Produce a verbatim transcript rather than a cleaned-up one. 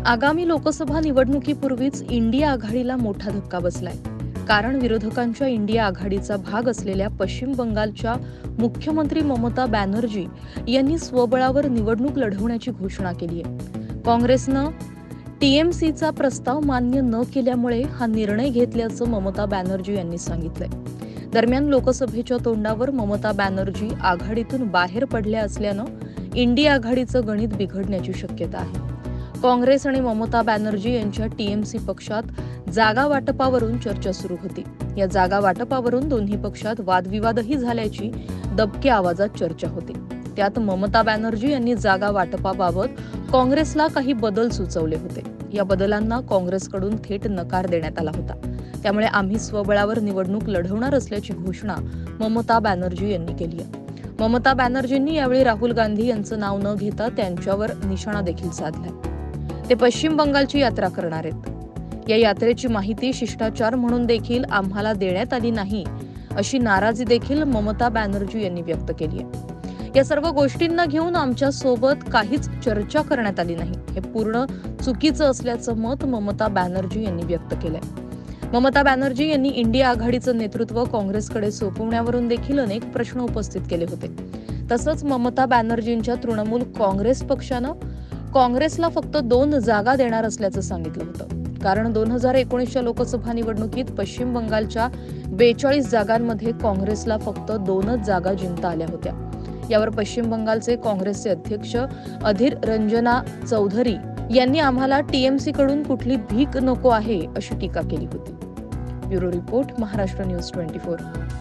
आगामी लोकसभा निवडणुकीपूर्वीच इंडिया आघाडीला मोठा धक्का बसलाय. कारण विरोधकांच्या इंडिया आघाडीचा भाग असलेल्या पश्चिम बंगालच्या मुख्यमंत्री ममता बॅनर्जी यांनी स्वबळावर निवडणूक लढवण्याची घोषणा केली आहे. काँग्रेसनं टीएमसीचा प्रस्ताव मान्य न केल्यामुळे हा निर्णय घेतल्याचं ममता बॅनर्जी यांनी सांगितलंय. दरम्यान लोकसभेच्या तोंडावर ममता बॅनर्जी आघाडीतून बाहेर पडल्या असल्यानं इंडिया आघाडीचं गणित बिघडण्याची शक्यता आहे. काँग्रेस आणि ममता बॅनर्जी यांच्या टीएमसी पक्षात जागा वाटपावरून चर्चा सुरू होती. या जागा वाटपावरून दोन्ही पक्षात वादविवादही झाल्याची दबक्या आवाजात चर्चा होती. त्यात ममता बॅनर्जी यांनी जागा वाटपाबाबत काँग्रेसला काही बदल सुचवले होते. या बदलांना काँग्रेसकडून थेट नकार देण्यात आला होता. त्यामुळे आम्ही स्वबळावर निवडणूक लढवणार असल्याची घोषणा ममता बॅनर्जी यांनी केली आहे. ममता बॅनर्जींनी यावेळी राहुल गांधी यांचं नाव न घेता त्यांच्यावर निशाणा देखील साधलाय. ते पश्चिम बंगालची यात्रा करणार आहेत. या यात्रेची माहिती शिष्टाचार म्हणून देखील आम्हाला देण्यात आली नाही, अशी नाराजी देखील ममता बॅनर्जी यांनी व्यक्त केली आहे. या सर्व गोष्टींना घेऊन आमच्या सोबत काहीच चर्चा करण्यात आली नाही, हे पूर्ण चुकीचं असल्याचं मत ममता बॅनर्जी यांनी व्यक्त केलंय. ममता बॅनर्जी यांनी इंडिया आघाडीचं नेतृत्व काँग्रेसकडे सोपवण्यावरून देखील अनेक प्रश्न उपस्थित केले होते. तसंच ममता बॅनर्जींच्या तृणमूल काँग्रेस पक्षानं काँग्रेसला फक्त दोन जागा देणार असल्याचं सांगितलं होतं. कारण दोन हजार एकोणीसच्या लोकसभा निवडणुकीत पश्चिम बंगालच्या बेचाळीस जागांमध्ये काँग्रेसला फक्त दोनच जागा जिंकता आल्या होत्या. यावर पश्चिम बंगालचे काँग्रेसचे अध्यक्ष अधीर रंजना चौधरी यांनी आम्हाला टीएमसी कडून कुठली भीक नको आहे, अशी टीका केली होती. ब्युरो रिपोर्ट, महाराष्ट्र न्यूज चोवीस.